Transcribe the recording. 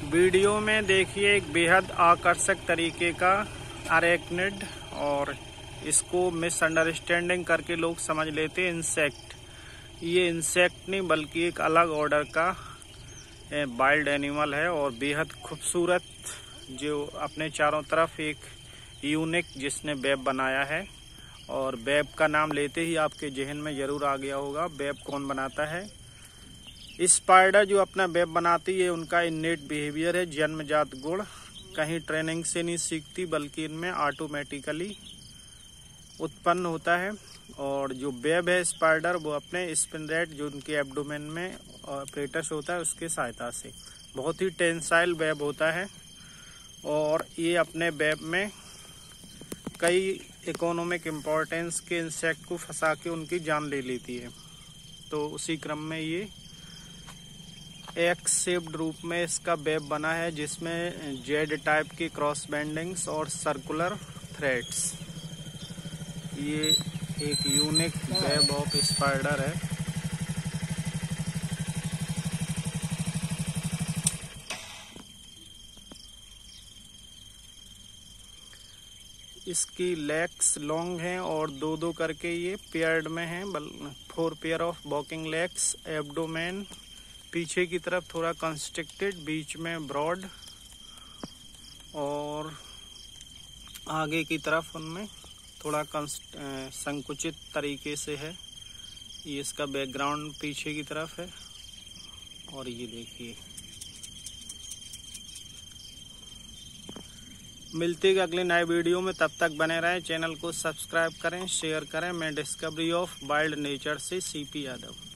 Video में देखिए एक बेहद आकर्षक तरीके का अरेक्निड, और इसको मिसअंडरस्टैंडिंग करके लोग समझ लेते हैं इंसेक्ट। ये इंसेक्ट नहीं बल्कि एक अलग ऑर्डर का वाइल्ड एनिमल है और बेहद खूबसूरत, जो अपने चारों तरफ एक यूनिक जिसने वेब बनाया है। और वेब का नाम लेते ही आपके जहन में जरूर आ गया होगा वेब कौन बनाता है। स्पाइडर जो अपना वेब बनाती है उनका इन्नेट बिहेवियर है, जन्मजात गुण, कहीं ट्रेनिंग से नहीं सीखती बल्कि इनमें ऑटोमेटिकली उत्पन्न होता है। और जो वेब है स्पाइडर वो अपने स्पिनरेट जो उनके एब्डोमेन में ऑपरेटस होता है उसके सहायता से, बहुत ही टेंसाइल वेब होता है। और ये अपने वेब में कई इकोनॉमिक इम्पोर्टेंस के इंसेक्ट को फंसा के उनकी जान ले लेती है। तो उसी क्रम में ये एक्स शेप्ड रूप में इसका वेब बना है, जिसमें जेड टाइप की क्रॉस बैंडिंग्स और सर्कुलर थ्रेड्स। ये एक यूनिक वेब ऑफ स्पाइडर है। इसकी लेग्स लॉन्ग हैं और दो दो करके ये पेयर्ड में हैं, 4 pair of walking legs. Abdomen पीछे की तरफ थोड़ा कंस्ट्रिक्टेड, बीच में ब्रॉड और आगे की तरफ उनमें थोड़ा संकुचित तरीके से है। ये इसका बैकग्राउंड पीछे की तरफ है। और ये देखिए, मिलते हैं अगले नए वीडियो में, तब तक बने रहें। चैनल को सब्सक्राइब करें, शेयर करें। मैं डिस्कवरी ऑफ वाइल्ड नेचर से CP यादव।